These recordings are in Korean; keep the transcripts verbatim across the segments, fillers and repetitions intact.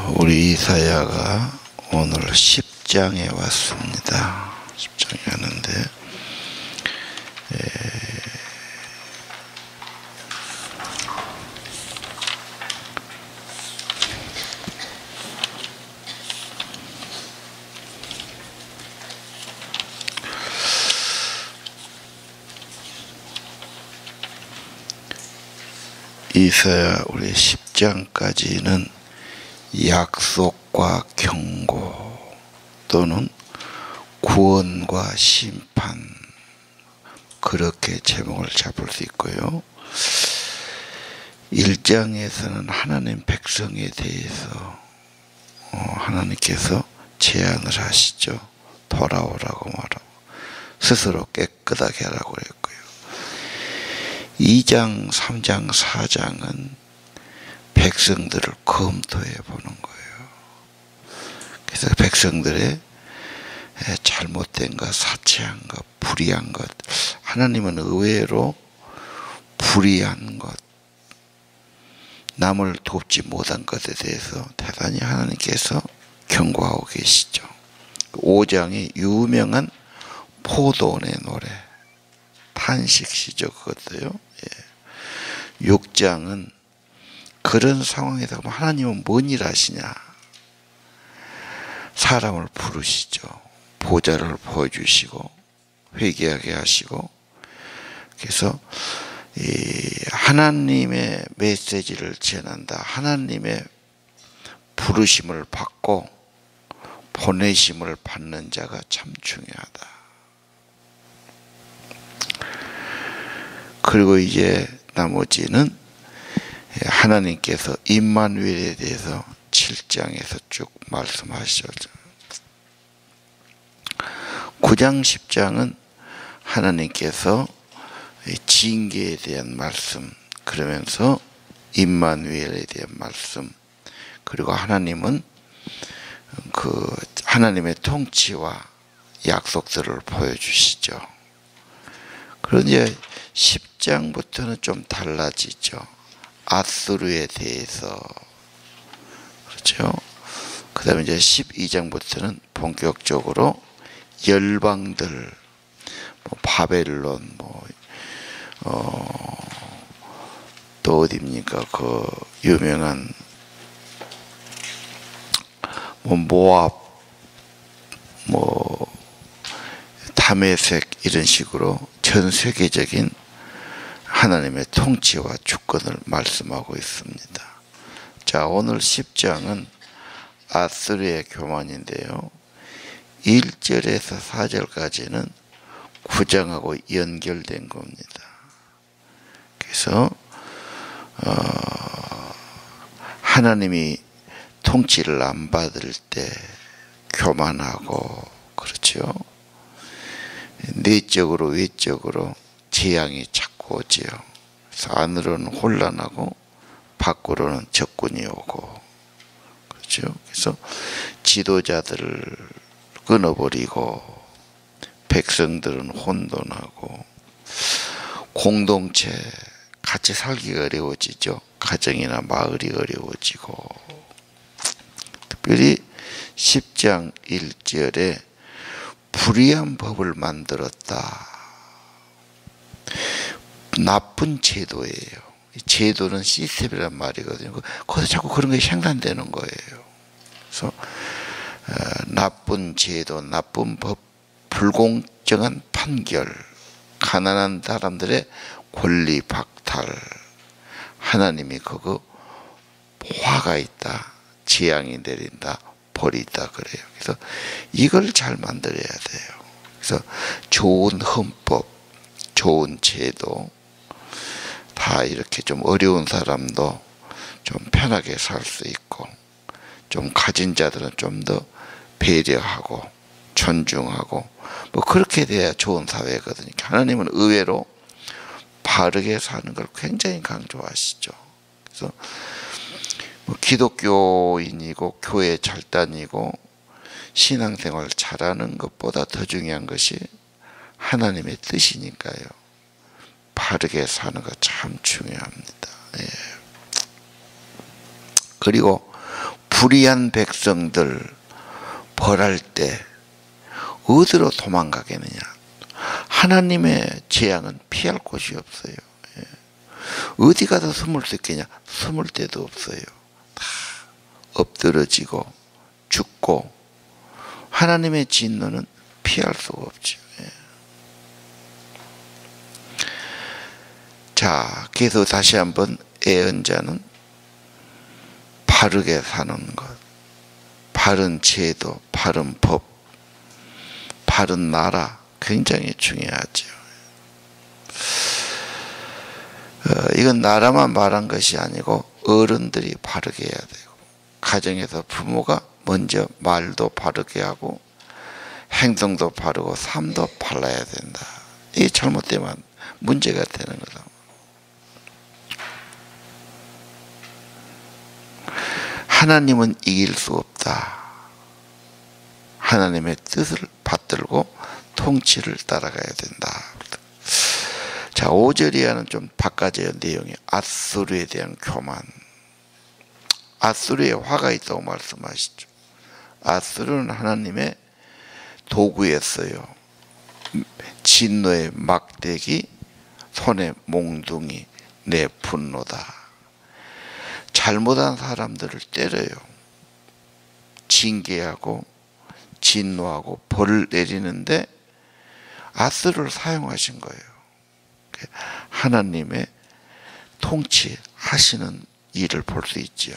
우리 이사야가 오늘 십 장에 왔습니다. 십 장에 왔는데 에... 이사야 우리 십 장까지는 약속과 경고 또는 구원과 심판, 그렇게 제목을 잡을 수 있고요. 일 장에서는 하나님 백성에 대해서 하나님께서 제안을 하시죠. 돌아오라고 말하고 스스로 깨끗하게 하라고 했고요. 이 장, 삼 장, 사 장은 백성들을 검토해 보는 거예요. 그래서 백성들의 잘못된 것, 사치한 것, 불의한 것, 하나님은 의외로 불의한 것, 남을 돕지 못한 것에 대해서 대단히 하나님께서 경고하고 계시죠. 오 장이 유명한 포도원의 노래, 탄식시죠. 그것도요. 예. 육 장은 그런 상황에서 하나님은 뭔 일 하시냐, 사람을 부르시죠. 보좌를 보여주시고 회개하게 하시고, 그래서 이 하나님의 메시지를 전한다, 하나님의 부르심을 받고 보내심을 받는 자가 참 중요하다. 그리고 이제 나머지는 하나님께서 임마누엘에 대해서 칠 장에서 쭉 말씀하시죠. 구 장, 십 장은 하나님께서 징계에 대한 말씀, 그러면서 임마누엘에 대한 말씀, 그리고 하나님은 그 하나님의 통치와 약속들을 보여주시죠. 그런데 십 장부터는 좀 달라지죠. 아수르에 대해서, 그렇죠. 그 다음에 이제 십이 장부터는 본격적으로 열방들, 뭐 바벨론, 뭐, 어, 또 어디입니까? 그 유명한 뭐 모압, 뭐 다메섹, 이런 식으로 전 세계적인 하나님의 통치와 주권을 말씀하고 있습니다. 자, 오늘 십 장은 아수르의 교만인데요. 일 절에서 사 절까지는 구 장하고 연결된 겁니다. 그래서 어, 하나님이 통치를 안 받을 때 교만하고, 그렇죠. 내적으로 외적으로 재앙이 자꾸 오지요. 그래서 안으로는 혼란하고 밖으로는 적군이 오고, 그렇죠. 그래서 지도자들을 끊어버리고 백성들은 혼돈하고 공동체 같이 살기가 어려워지죠. 가정이나 마을이 어려워지고, 특별히 십 장 일 절에 불의한 법을 만들었다. 나쁜 제도예요. 제도는 시스템이란 말이거든요. 거기서 자꾸 그런 게 생산되는 거예요. 그래서 어, 나쁜 제도, 나쁜 법, 불공정한 판결, 가난한 사람들의 권리 박탈, 하나님이 그거 화가 있다, 재앙이 내린다, 벌이 있다 그래요. 그래서 이걸 잘 만들어야 돼요. 그래서 좋은 헌법, 좋은 제도, 다 이렇게 좀 어려운 사람도 좀 편하게 살 수 있고, 좀 가진 자들은 좀 더 배려하고 존중하고, 뭐 그렇게 돼야 좋은 사회거든요. 하나님은 의외로 바르게 사는 걸 굉장히 강조하시죠. 그래서 뭐 기독교인이고 교회 잘 다니고 신앙생활 잘하는 것보다 더 중요한 것이 하나님의 뜻이니까요. 바르게 사는 거 참 중요합니다. 예. 그리고 불의한 백성들 벌할 때 어디로 도망가겠느냐? 하나님의 재앙은 피할 곳이 없어요. 어디 가서 숨을 수 있겠냐? 숨을 데도 없어요. 다 엎드러지고 죽고 하나님의 진노는 피할 수가 없죠. 자, 그래서 다시 한번 애언자는 바르게 사는 것, 바른 제도, 바른 법, 바른 나라 굉장히 중요하죠. 어, 이건 나라만 말한 것이 아니고 어른들이 바르게 해야 되고, 가정에서 부모가 먼저 말도 바르게 하고 행동도 바르고 삶도 발라야 된다. 이게 잘못되면 문제가 되는 거다. 하나님은 이길 수 없다. 하나님의 뜻을 받들고 통치를 따라가야 된다. 자, 오 절 이하는 좀 바꿔져요. 내용이 앗수르에 대한 교만. 앗수르에 화가 있다고 말씀하시죠. 앗수르는 하나님의 도구였어요. 진노의 막대기, 손의 몽둥이, 내 분노다. 잘못한 사람들을 때려요. 징계하고 진노하고 벌을 내리는데 앗수르를 사용하신 거예요. 하나님의 통치하시는 일을 볼 수 있지요.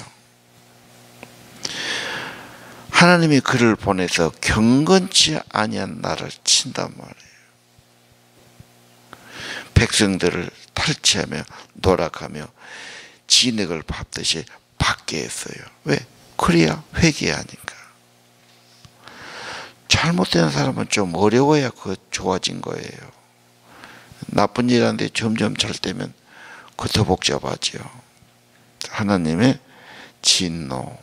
하나님이 그를 보내서 경건치 아니한 나를 친단 말이에요. 백성들을 탈취하며 노락하며 진액을 밟듯이 받게 했어요. 왜? 그래야 회개하니까. 잘못된 사람은 좀 어려워야 그 좋아진 거예요. 나쁜 일 하는데 점점 잘 되면 그 더 복잡하지요. 하나님의 진노,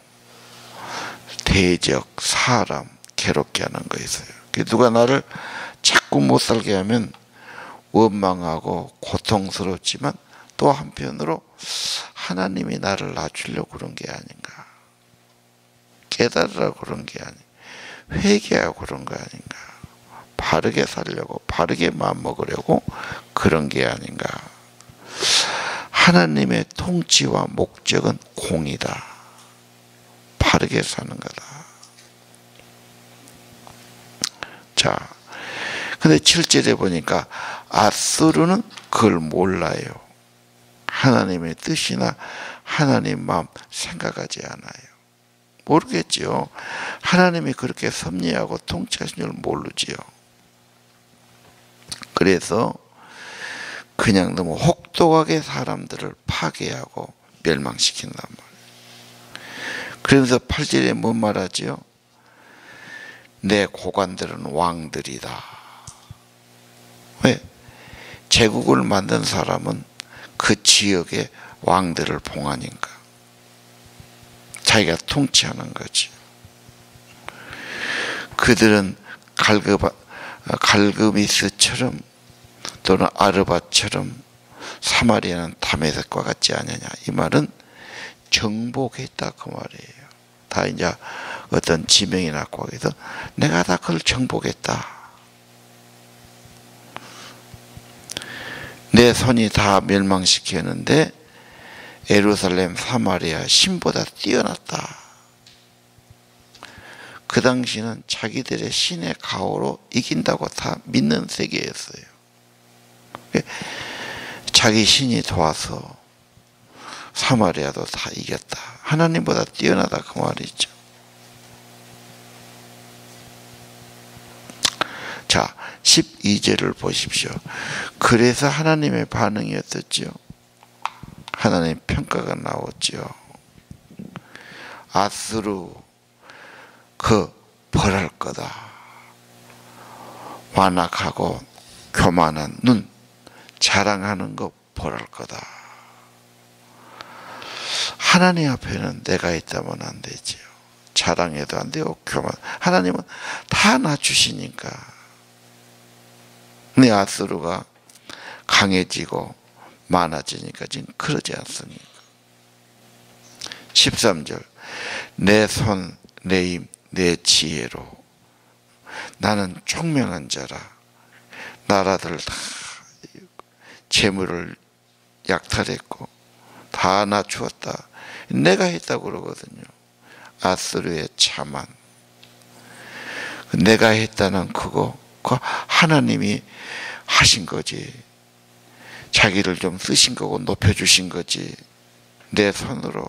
대적, 사람 괴롭게 하는 거 있어요. 누가 나를 자꾸 못 살게 하면 원망하고 고통스럽지만 또 한편으로 하나님이 나를 낮추려고 그런 게 아닌가, 깨달으라고 그런 게 아닌가, 회개하고 그런 거 아닌가, 바르게 살려고 바르게 마음먹으려고 그런 게 아닌가. 하나님의 통치와 목적은 공이다. 바르게 사는 거다. 자, 근데 칠 절에 보니까 앗수르는 그걸 몰라요. 하나님의 뜻이나 하나님 마음 생각하지 않아요. 모르겠지요. 하나님이 그렇게 섭리하고 통치하신 줄 모르지요. 그래서 그냥 너무 혹독하게 사람들을 파괴하고 멸망시킨단 말이에요. 그러면서 팔 절에 뭔 말하지요? 내 고관들은 왕들이다. 왜? 제국을 만든 사람은 그 지역의 왕들을 봉하니까 자기가 통치하는 거지. 그들은 갈급, 갈그미스처럼 또는 아르바처럼 사마리아는 다메섹과 같지 않느냐. 이 말은 정복했다 그 말이에요. 다 이제 어떤 지명이 났고 해서 내가 다 그걸 정복했다. 내 손이 다 멸망시켰는데 예루살렘 사마리아 신보다 뛰어났다. 그 당시는 자기들의 신의 가호로 이긴다고 다 믿는 세계였어요. 자기 신이 도와서 사마리아도 다 이겼다. 하나님보다 뛰어나다 그 말이죠. 자, 십이 절을 보십시오. 그래서 하나님의 반응이 어떻지요? 하나님 평가가 나왔지요. 앗수르 그 벌할 거다. 완악하고 교만한 눈, 자랑하는 거 벌할 거다. 하나님 앞에는 내가 있다면 안 되지요. 자랑해도 안 되고 교만. 하나님은 다 낮추시니까. 내 앗수르가 강해지고 많아지니까 지금 그러지 않습니까? 십삼 절 내 손, 내 힘, 내 지혜로 나는 총명한 자라. 나라들 다 재물을 약탈했고 다 낮추었다. 내가 했다고 그러거든요. 아수르의 차만. 내가 했다는 그거, 그 하나님이 하신 거지. 자기를 좀 쓰신 거고 높여주신 거지. 내 손으로.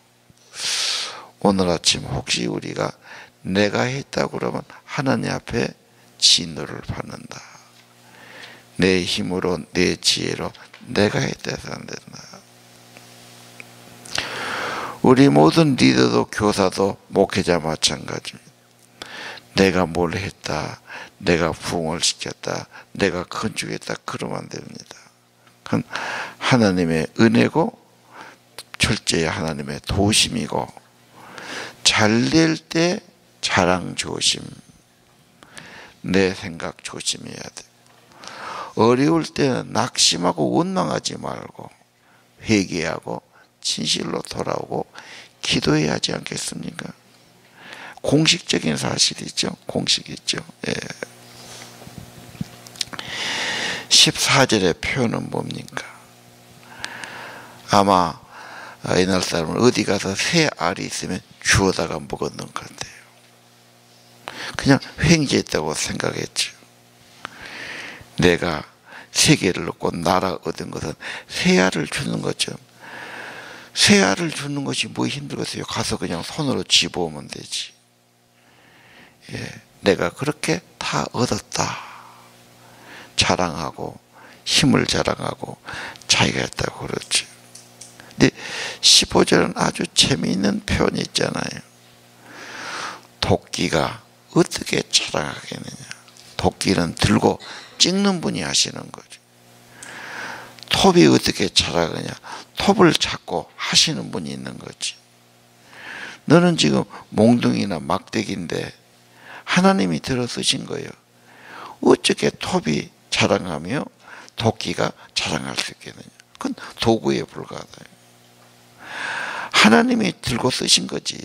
오늘 아침 혹시 우리가 내가 했다고 그러면 하나님 앞에 진노를 받는다. 내 힘으로 내 지혜로 내가 했다 해서 안 된다. 우리 모든 리더도 교사도 목회자 마찬가지입니다. 내가 뭘 했다, 내가 부흥을 시켰다, 내가 건축했다 그러면 안 됩니다. 그건 하나님의 은혜고 철저히 하나님의 도심이고 잘 될 때 자랑 조심, 내 생각 조심해야 돼. 어려울 때는 낙심하고 원망하지 말고 회개하고 진실로 돌아오고 기도해야 하지 않겠습니까? 공식적인 사실이죠. 공식이죠. 예. 십사 절의 표현은 뭡니까? 아마 옛날 사람은 어디 가서 새 알이 있으면 주워다가 먹었는 것 같아요. 그냥 횡재했다고 생각했죠. 내가 세계를 얻고 나라 얻은 것은 새 알을 주는 거죠. 새 알을 주는 것이 뭐 힘들겠어요. 가서 그냥 손으로 집어오면 되지. 예, 내가 그렇게 다 얻었다 자랑하고 힘을 자랑하고 자기가 했다고 그러죠. 근데 십오 절은 아주 재미있는 표현이 있잖아요. 도끼가 어떻게 자랑하겠느냐. 도끼는 들고 찍는 분이 하시는 거죠. 톱이 어떻게 자라느냐. 톱을 잡고 하시는 분이 있는 거지. 너는 지금 몽둥이나 막대기인데 하나님이 들어 쓰신 거예요. 어떻게 톱이 자랑하며 도끼가 자랑할 수 있겠느냐. 그건 도구에 불과하다. 하나님이 들고 쓰신 거지.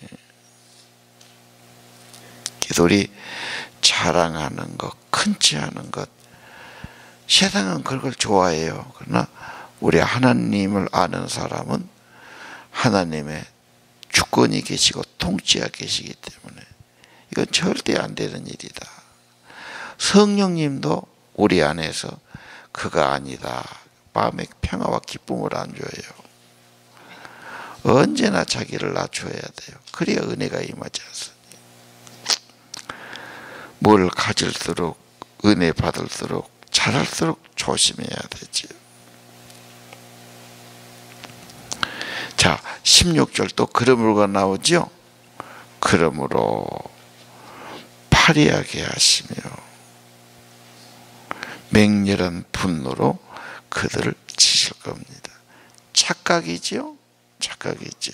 그래서 우리 자랑하는 것, 큰치하는 것, 세상은 그걸 좋아해요. 그러나 우리 하나님을 아는 사람은 하나님의 주권이 계시고 통치가 계시기 때문에 이건 절대 안 되는 일이다. 성령님도 우리 안에서 그가 아니다. 마음의 평화와 기쁨을 안 줘요. 언제나 자기를 낮춰야 돼요. 그래야 은혜가 임하지 않습니다. 뭘 가질수록 은혜 받을수록 잘할수록 조심해야 되지요. 자, 십육 절 또 그러므로가 나오죠. 그러므로 파리하게 하시며 맹렬한 분노로 그들을 치실 겁니다. 착각이죠. 착각이죠.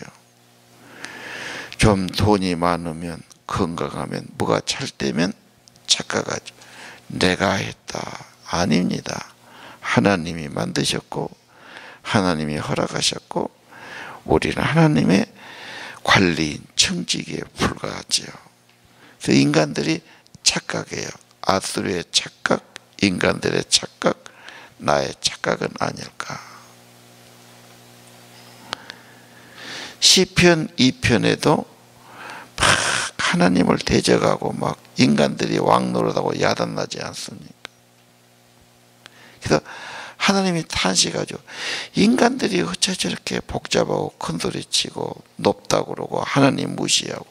좀 돈이 많으면 건강하면 뭐가 잘 되면 착각하죠. 내가 했다. 아닙니다. 하나님이 만드셨고 하나님이 허락하셨고 우리는 하나님의 관리인 청지기에 불과하지요. 그래서 인간들이 착각해요. 아수르의 착각, 인간들의 착각, 나의 착각은 아닐까. 시편 이 편에도 막 하나님을 대적하고 막 인간들이 왕노릇하고 야단나지 않습니까? 그래서 하나님이 탄식하죠. 인간들이 어째 저렇게 복잡하고 큰소리치고 높다고 그러고 하나님 무시하고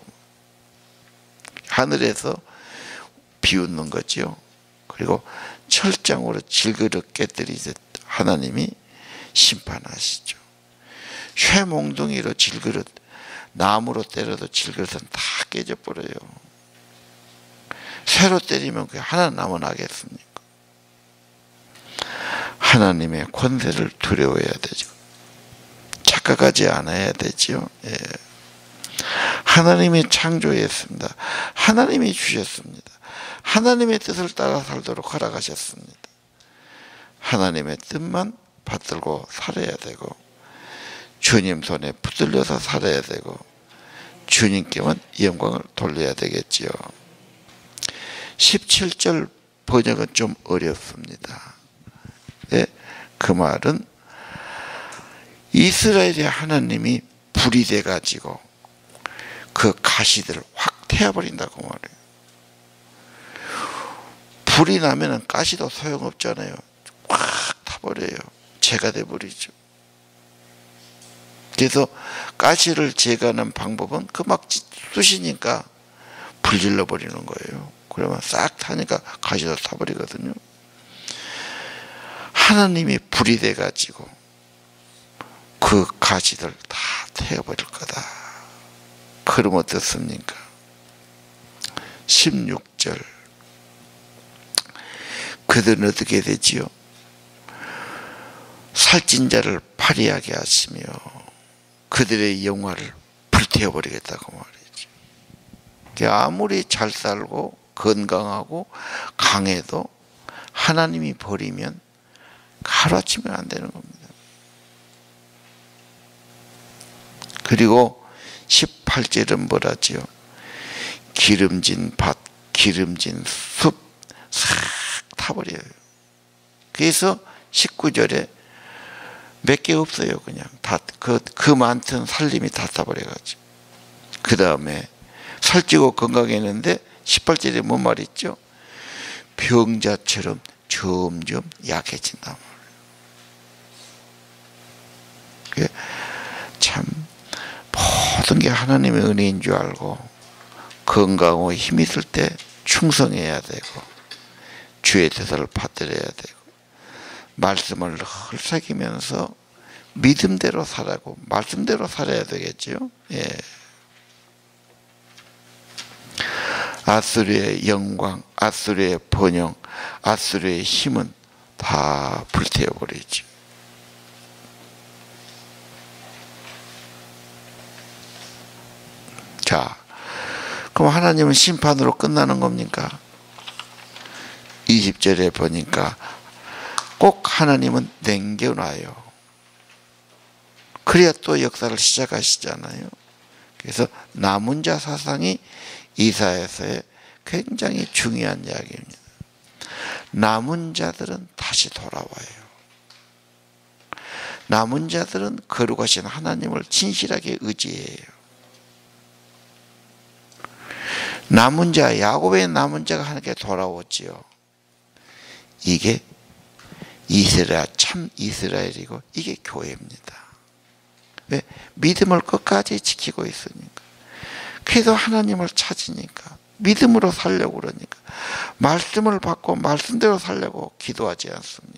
하늘에서 비웃는 거지요. 그리고 철장으로 질그릇 깨뜨리듯 하나님이 심판하시죠. 쇠몽둥이로 질그릇, 나무로 때려도 질그릇은 다 깨져버려요. 쇠로 때리면 그게 하나 남아나겠습니까? 하나님의 권세를 두려워해야 되죠. 착각하지 않아야 되죠. 예. 하나님이 창조했습니다. 하나님이 주셨습니다. 하나님의 뜻을 따라 살도록 허락하셨습니다. 하나님의 뜻만 받들고 살아야 되고 주님 손에 붙들려서 살아야 되고 주님께만 영광을 돌려야 되겠지요. 십칠 절 번역은 좀 어렵습니다. 네, 그 말은 이스라엘의 하나님이 불이 돼가지고 그 가시들을 확 태워버린다고 말해요. 불이 나면은 가시도 소용없잖아요. 확 타버려요. 재가 돼버리죠. 그래서 가시를 제거하는 방법은 그 막 쑤시니까 불질러 버리는 거예요. 그러면 싹 타니까 가시도 타버리거든요. 하나님이 불이 돼가지고 그 가시들 다 태워버릴 거다. 그럼 어떻습니까? 십육 절 그들은 어떻게 되지요? 살찐 자를 파리하게 하시며 그들의 영화를 불태워버리겠다고 말이죠. 아무리 잘 살고 건강하고 강해도 하나님이 버리면 하루아침에 안 되는 겁니다. 그리고 십팔 절은 뭐라지요? 기름진 밭, 기름진 숲 싹 타버려요. 그래서 십구 절에 몇 개 없어요. 그냥 다 그 그 많던 살림이 다 타버려가지고. 그 다음에 살찌고 건강했는데 십팔 절에 뭔 말 있죠? 병자처럼 점점 약해진단 말이에요. 참 모든 게 하나님의 은혜인 줄 알고 건강하고 힘 있을 때 충성해야 되고 주의 대사를 받들어야 되고 말씀을 늘 새기면서 믿음대로 살아고 말씀대로 살아야 되겠죠. 예. 아수르의 영광, 아수르의 번영, 아수르의 힘은 다 불태워버리죠. 자, 그럼 하나님은 심판으로 끝나는 겁니까? 이십 절에 보니까 꼭 하나님은 남겨놔요. 그래야 또 역사를 시작하시잖아요. 그래서 남은 자 사상이 이사야서에 굉장히 중요한 이야기입니다. 남은 자들은 다시 돌아와요. 남은 자들은 거룩하신 하나님을 진실하게 의지해요. 남은 자, 야곱의 남은 자가 하나님께 돌아오지요. 이게 이스라엘, 참 이스라엘이고 이게 교회입니다. 왜? 믿음을 끝까지 지키고 있으니까. 그래도 하나님을 찾으니까 믿음으로 살려고 그러니까 말씀을 받고 말씀대로 살려고 기도하지 않습니까?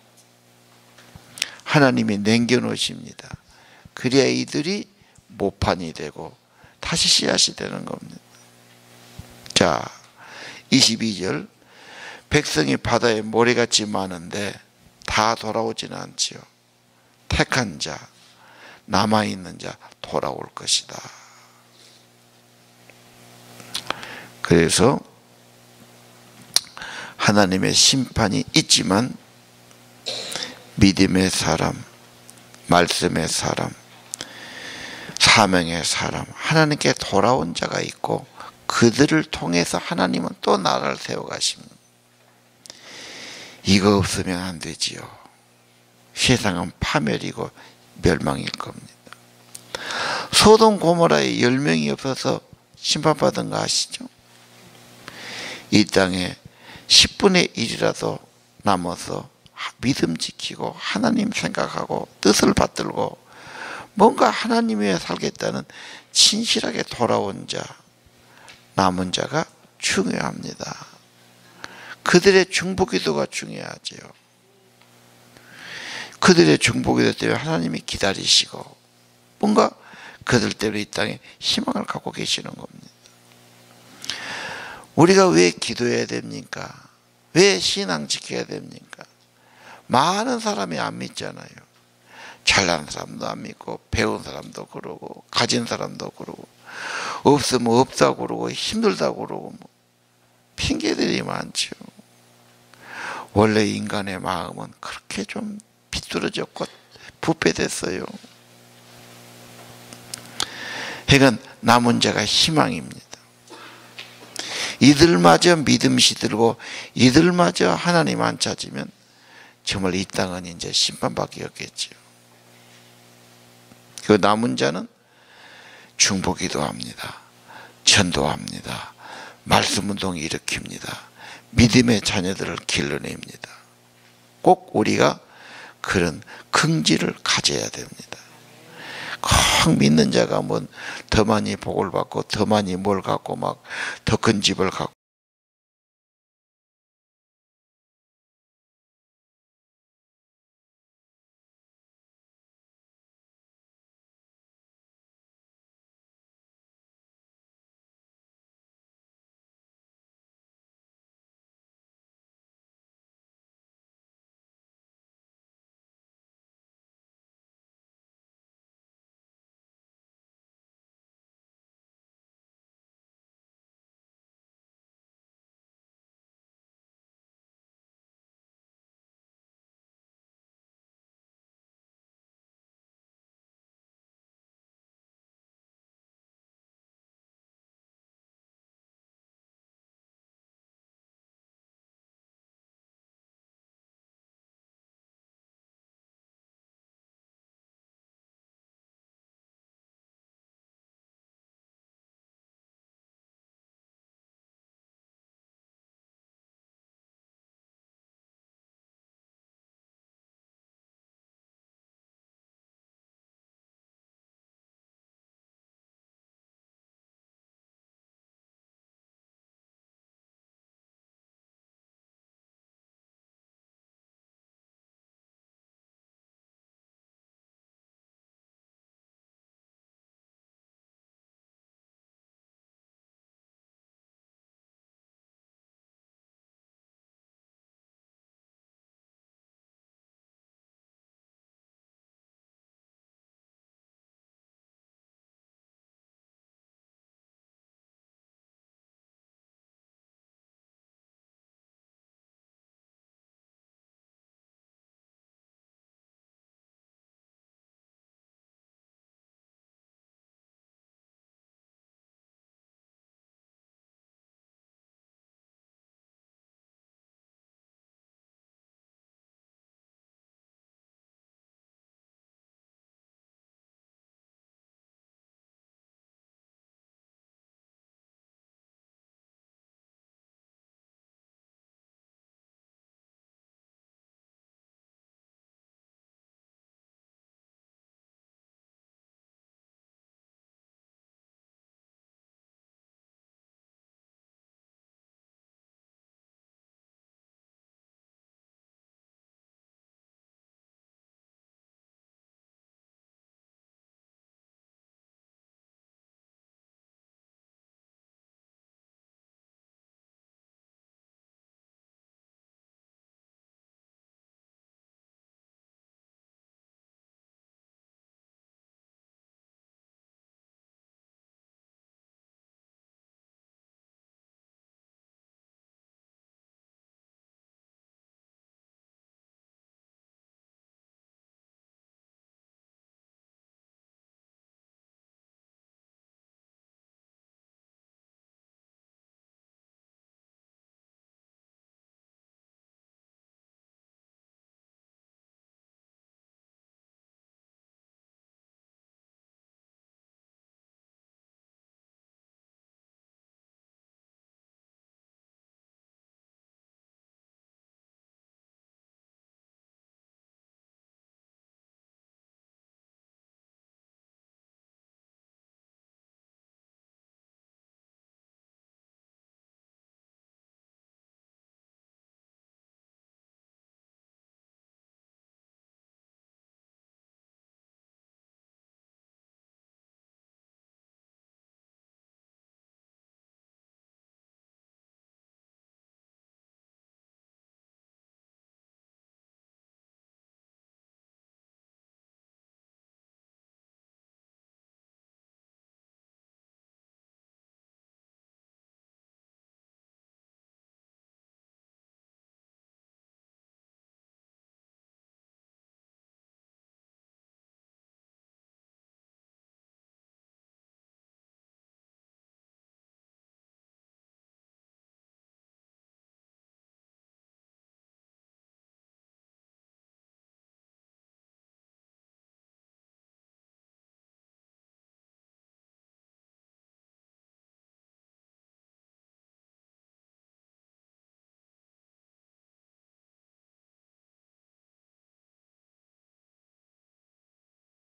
하나님이 남겨놓으십니다. 그래야 이들이 모판이 되고 다시 씨앗이 되는 겁니다. 자, 이십이 절 백성이 바다에 모래같이 많은데 다 돌아오지는 않지요. 택한 자, 남아있는 자 돌아올 것이다. 그래서 하나님의 심판이 있지만 믿음의 사람, 말씀의 사람, 사명의 사람, 하나님께 돌아온 자가 있고 그들을 통해서 하나님은 또 나라를 세워가십니다. 이거 없으면 안 되지요. 세상은 파멸이고 멸망일 겁니다. 소돔 고모라에 열 명이 없어서 심판받은 거 아시죠? 이 땅에 십분의 일이라도 남아서 믿음 지키고 하나님 생각하고 뜻을 받들고 뭔가 하나님 위해 살겠다는 진실하게 돌아온 자, 남은 자가 중요합니다. 그들의 중보기도가 중요하지요. 그들의 중보기도 때문에 하나님이 기다리시고 뭔가 그들 때문에 이 땅에 희망을 갖고 계시는 겁니다. 우리가 왜 기도해야 됩니까? 왜 신앙 지켜야 됩니까? 많은 사람이 안 믿잖아요. 잘난 사람도 안 믿고 배운 사람도 그러고 가진 사람도 그러고 없으면 없다고 그러고 힘들다고 그러고 뭐 핑계들이 많죠. 원래 인간의 마음은 그렇게 좀 비뚤어졌고 부패됐어요. 그러니까 남은 자가 희망입니다. 이들마저 믿음이 들고 이들마저 하나님 안 찾으면 정말 이 땅은 이제 심판밖에 없겠죠. 그 남은 자는 중보기도 합니다. 전도합니다. 말씀운동 일으킵니다. 믿음의 자녀들을 길러냅니다. 꼭 우리가 그런 긍지를 가져야 됩니다. 꼭 믿는 자가 뭐 더 많이 복을 받고 더 많이 뭘 갖고 막 더 큰 집을 갖고